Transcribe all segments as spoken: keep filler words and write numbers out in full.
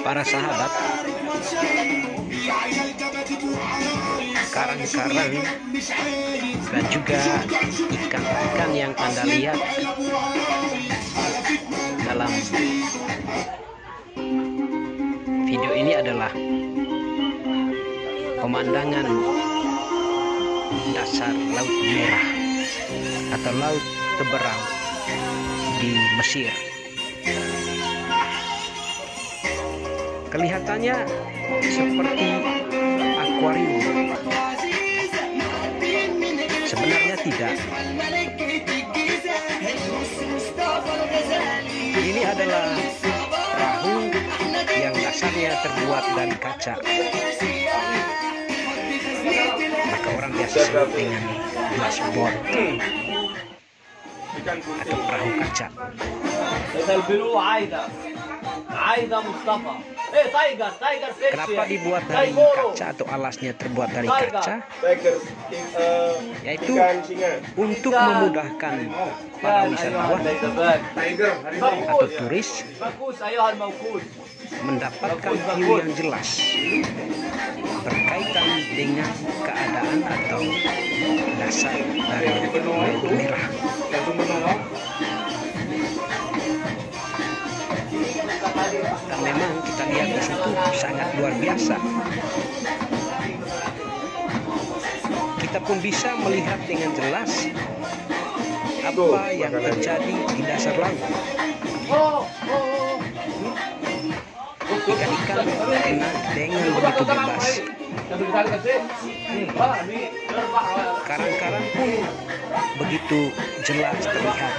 para sahabat, karang-karang dan juga ikan-ikan yang Anda lihat dalam video ini adalah pemandangan dasar Laut Merah atau Laut Teberau di Mesir. Kelihatannya seperti akuarium. Sebenarnya tidak. Ini adalah perahu yang dasarnya terbuat dari kaca. Maka orang biasa sebut dengan glassboard atau perahu kaca. Kenapa dibuat dari kaca atau alasnya terbuat dari kaca? Yaitu untuk memudahkan para wisatawan atau turis mendapatkan view yang jelas berkaitan dengan keadaan atau dasar dari Laut Merah. Dan memang kita lihat di situ sangat luar biasa. Kita pun bisa melihat dengan jelas apa yang terjadi di dasar laut. Ikan-ikan enak dengan begitu bebas. Karang-karang pun begitu jelas terlihat.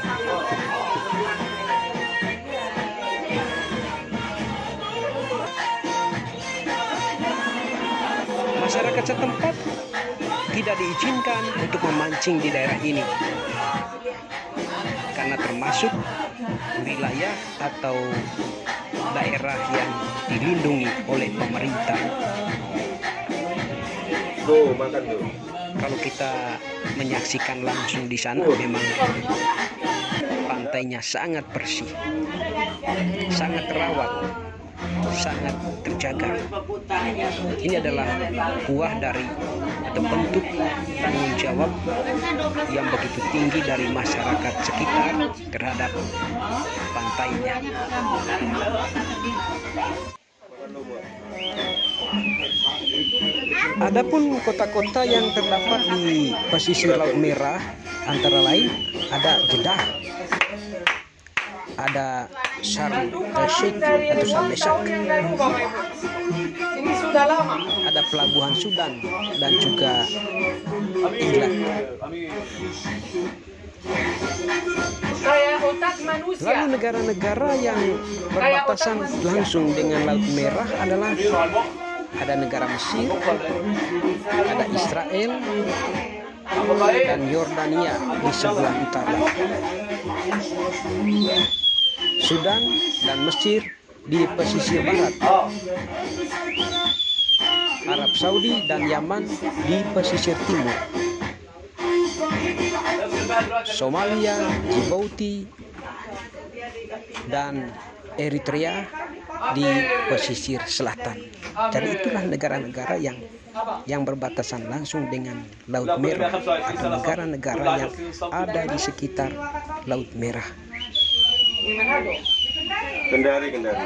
Masyarakat setempat tidak diizinkan untuk memancing di daerah ini karena termasuk wilayah atau daerah yang dilindungi oleh pemerintah. Tuh, makan tuh. Kalau kita menyaksikan langsung di sana, memang pantainya sangat bersih, sangat terawat, sangat terjaga. Ini adalah buah dari atau bentuk tanggung jawab yang begitu tinggi dari masyarakat sekitar terhadap pantainya. Adapun kota-kota yang terdapat di pesisir Laut Merah antara lain ada Jeddah, ada Sharm el-Sheikh atau Sharm el-Sheikh, ada pelabuhan Sudan dan juga England. Lalu negara-negara yang berbatasan langsung dengan Laut Merah adalah ada negara Mesir, ada Israel, dan Yordania di sebelah utara. Sudan dan Mesir di pesisir barat. Arab Saudi dan Yaman di pesisir timur. Somalia, Djibouti, dan Eritrea di pesisir selatan. Jadi itulah negara-negara yang yang berbatasan langsung dengan Laut Merah atau negara-negara yang ada di sekitar Laut Merah. Kendari, Kendari.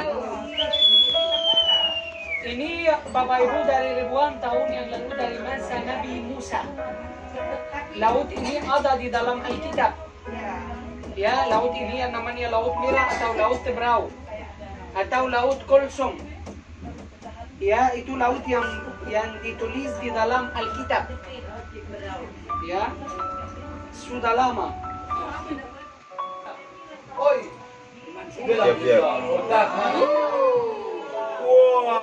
Ini Bapak Ibu dari ribuan tahun yang lalu dari masa Nabi Musa. Laut ini ada di dalam Alkitab. Ya, laut ini yang namanya Laut Merah atau Laut Teberau atau Laut Kulsum. Ya, itu laut yang yang ditulis di dalam Alkitab. Ya, sudah lama. Oi. Siap, siap. Wow.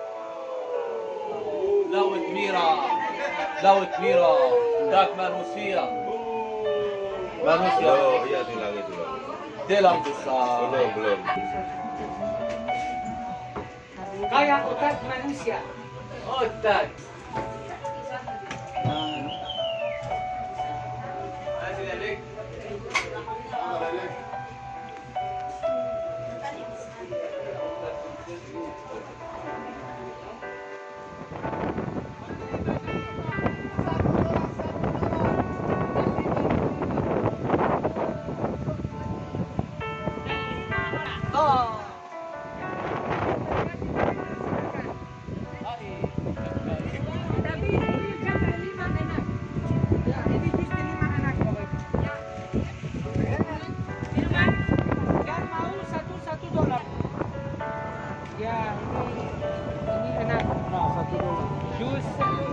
Laut Merah, Laut Merah, tak manusia. Manusia. Oh iya, tilang itu. Dalam besar. Belum, belum. Kayak otak manusia. Otak. Tapi ini juga lima anak. Ya, ini justru lima anak Bapak Ibu. Lima. Yang mau satu satu dolar. Ya, ini ini enak. Nah, satu dolar. Jus